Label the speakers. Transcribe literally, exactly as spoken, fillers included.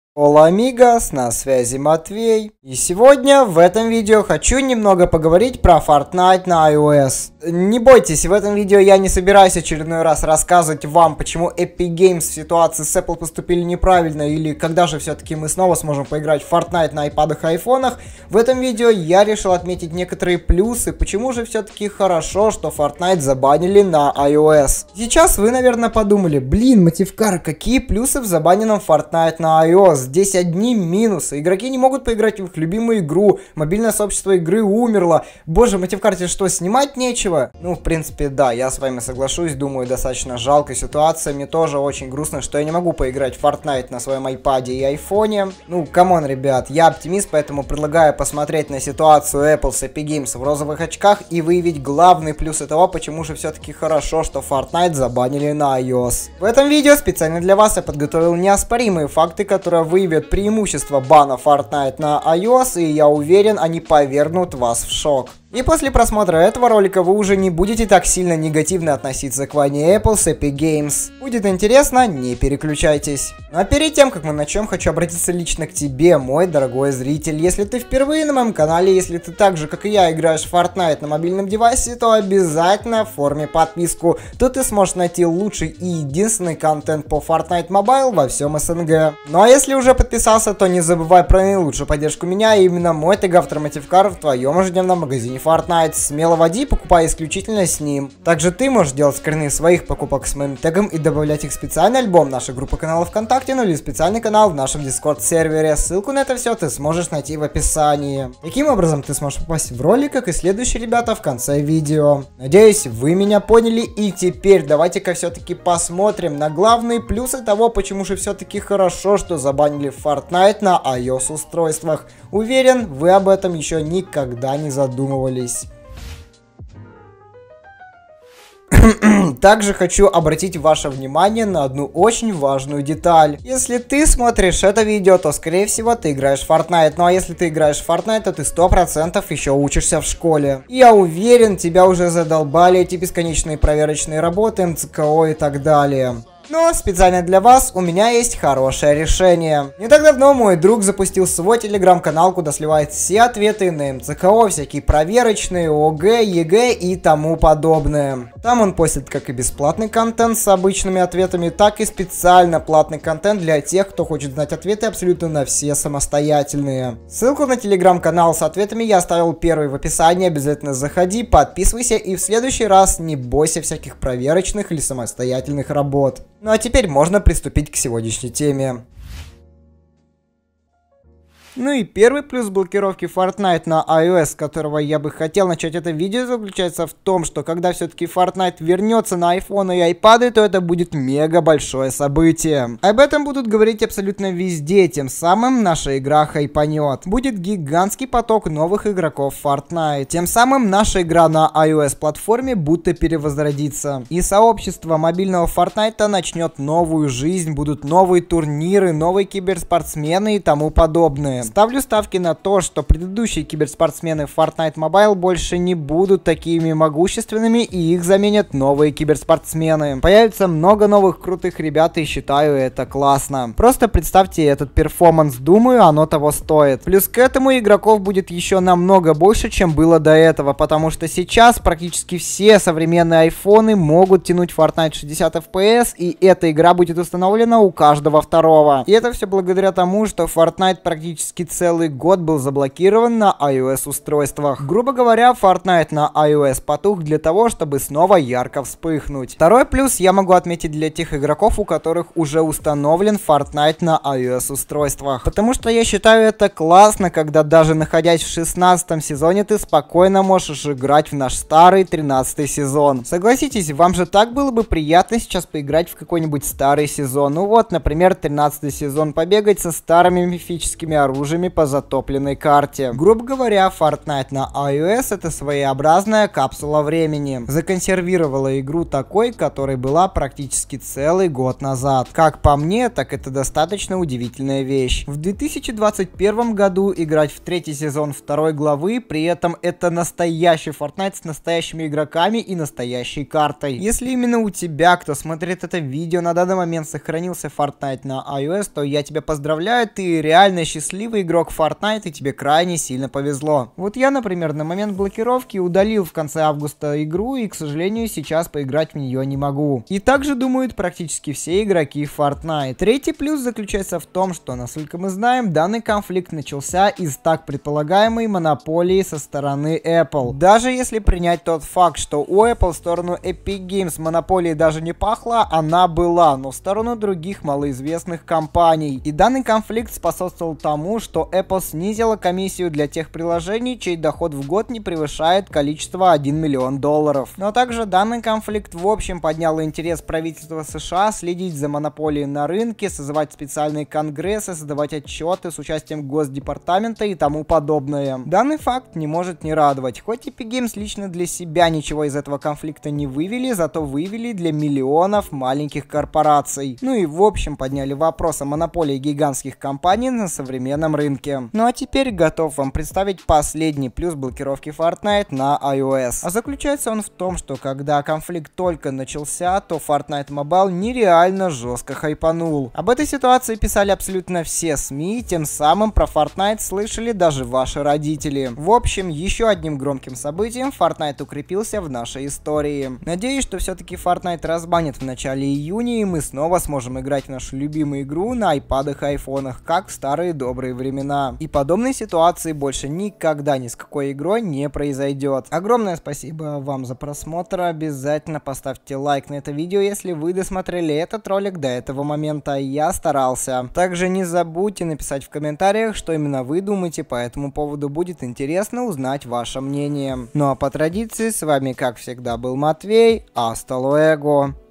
Speaker 1: Hola amigos, на связи Матвей. И сегодня в этом видео хочу немного поговорить про Fortnite на iOS. Не бойтесь, в этом видео я не собираюсь очередной раз рассказывать вам, почему Epic Games в ситуации с Apple поступили неправильно, или когда же все-таки мы снова сможем поиграть в Fortnite на iPad'ах и айфонах. В этом видео я решил отметить некоторые плюсы, почему же все-таки хорошо, что Fortnite забанили на iOS. Сейчас вы, наверное, подумали, блин, Мативкар, какие плюсы в забаненном Fortnite на iOS? Здесь одни минусы. Игроки не могут поиграть в их любимую игру. Мобильное сообщество игры умерло. Боже, Мативкарте что, снимать нечего? Ну, в принципе, да, я с вами соглашусь. Думаю, достаточно жалкая ситуация. Мне тоже очень грустно, что я не могу поиграть в Fortnite на своем iPad'е и айфоне. Ну, камон, ребят, я оптимист, поэтому предлагаю посмотреть на ситуацию Apple с Epic Games в розовых очках и выявить главные плюсы того, почему же все-таки хорошо, что Fortnite забанили на iOS. В этом видео специально для вас я подготовил неоспоримые факты, которые выявят преимущество бана Fortnite на iOS, и я уверен, они повергнут вас в шок. И после просмотра этого ролика вы уже не будете так сильно негативно относиться к войне Apple с Epic Games. Будет интересно, не переключайтесь. А перед тем, как мы начнем, хочу обратиться лично к тебе, мой дорогой зритель. Если ты впервые на моем канале, если ты так же, как и я, играешь в Fortnite на мобильном девайсе, то обязательно оформи подписку. Тут ты сможешь найти лучший и единственный контент по Fortnite Mobile во всем СНГ. Ну а если уже подписался, то не забывай про наилучшую поддержку меня, и именно мой тег-автор Мативкар в твоем ежедневном магазине Fortnite. Смело вводи, покупай исключительно с ним. Также ты можешь делать скрины своих покупок с моим тегом и добавлять их в специальный альбом нашей группы канала ВКонтакте, ну или специальный канал в нашем Discord сервере. Ссылку на это все ты сможешь найти в описании. Таким образом ты сможешь попасть в ролик, как и следующие ребята в конце видео. Надеюсь, вы меня поняли, и теперь давайте-ка все-таки посмотрим на главные плюсы того, почему же все-таки хорошо, что забанили Fortnite на iOS устройствах. Уверен, вы об этом еще никогда не задумывались. Также хочу обратить ваше внимание на одну очень важную деталь. Если ты смотришь это видео, то скорее всего ты играешь в Fortnite. Ну а если ты играешь в Fortnite, то ты сто процентов еще учишься в школе. Я уверен, тебя уже задолбали эти бесконечные проверочные работы, эм цэ ка о и так далее. Но специально для вас у меня есть хорошее решение. Не так давно мой друг запустил свой телеграм-канал, куда сливает все ответы на эм цэ ка о, всякие проверочные, о гэ, е гэ и тому подобное. Там он постит как и бесплатный контент с обычными ответами, так и специально платный контент для тех, кто хочет знать ответы абсолютно на все самостоятельные. Ссылку на телеграм-канал с ответами я оставил первый в описании, обязательно заходи, подписывайся и в следующий раз не бойся всяких проверочных или самостоятельных работ. Ну а теперь можно приступить к сегодняшней теме. Ну и первый плюс блокировки Fortnite на iOS, с которого я бы хотел начать это видео, заключается в том, что когда все-таки Fortnite вернется на iPhone и iPad, то это будет мега большое событие. Об этом будут говорить абсолютно везде, тем самым наша игра хайпанет. Будет гигантский поток новых игроков в Fortnite. Тем самым наша игра на iOS платформе будто перевозродится. И сообщество мобильного Fortnite начнет новую жизнь, будут новые турниры, новые киберспортсмены и тому подобное. Ставлю ставки на то, что предыдущие киберспортсмены в Fortnite Mobile больше не будут такими могущественными, и их заменят новые киберспортсмены. Появится много новых крутых ребят, и считаю это классно. Просто представьте этот перформанс, думаю, оно того стоит. Плюс к этому игроков будет еще намного больше, чем было до этого, потому что сейчас практически все современные айфоны могут тянуть Fortnite шестьдесят эф пи эс, и эта игра будет установлена у каждого второго. И это все благодаря тому, что Fortnite практически целый год был заблокирован на iOS устройствах. Грубо говоря, Fortnite на iOS потух для того, чтобы снова ярко вспыхнуть. Второй плюс я могу отметить для тех игроков, у которых уже установлен Fortnite на iOS устройствах. Потому что я считаю это классно, когда даже находясь в шестнадцатом сезоне, ты спокойно можешь играть в наш старый тринадцатый сезон. Согласитесь, вам же так было бы приятно сейчас поиграть в какой-нибудь старый сезон. Ну вот, например, тринадцатый сезон, побегать со старыми мифическими оружиями, оружиями по затопленной карте. Грубо говоря, Fortnite на iOS это своеобразная капсула времени. Законсервировала игру такой, которой была практически целый год назад. Как по мне, так это достаточно удивительная вещь. В две тысячи двадцать первом году играть в третий сезон второй главы, при этом это настоящий Fortnite с настоящими игроками и настоящей картой. Если именно у тебя, кто смотрит это видео, на данный момент сохранился Fortnite на iOS, то я тебя поздравляю, ты реально счастливый игрок Fortnite и тебе крайне сильно повезло. Вот я, например, на момент блокировки удалил в конце августа игру и, к сожалению, сейчас поиграть в нее не могу. И также думают практически все игроки Fortnite. Третий плюс заключается в том, что, насколько мы знаем, данный конфликт начался из так предполагаемой монополии со стороны Apple. Даже если принять тот факт, что у Apple в сторону Epic Games монополии даже не пахла, она была, но в сторону других малоизвестных компаний. И данный конфликт способствовал тому, что Apple снизила комиссию для тех приложений, чей доход в год не превышает количество один миллион долларов. Но также данный конфликт в общем поднял интерес правительства США следить за монополией на рынке, созывать специальные конгрессы, создавать отчеты с участием Госдепартамента и тому подобное. Данный факт не может не радовать. Хоть Epic Games лично для себя ничего из этого конфликта не вывели, зато вывели для миллионов маленьких корпораций. Ну и в общем подняли вопрос о монополии гигантских компаний на современном рынке. Ну а теперь готов вам представить последний плюс блокировки Fortnite на iOS. А заключается он в том, что когда конфликт только начался, то Fortnite Mobile нереально жестко хайпанул. Об этой ситуации писали абсолютно все СМИ, тем самым про Fortnite слышали даже ваши родители. В общем, еще одним громким событием Fortnite укрепился в нашей истории. Надеюсь, что все-таки Fortnite разбанят в начале июня, и мы снова сможем играть в нашу любимую игру на айпадах и айфонах, как в старые добрые времена. И подобной ситуации больше никогда ни с какой игрой не произойдет. Огромное спасибо вам за просмотр. Обязательно поставьте лайк на это видео, если вы досмотрели этот ролик до этого момента. Я старался. Также не забудьте написать в комментариях, что именно вы думаете по этому поводу. Будет интересно узнать ваше мнение. Ну а по традиции, с вами как всегда был Матвей. Hasta luego.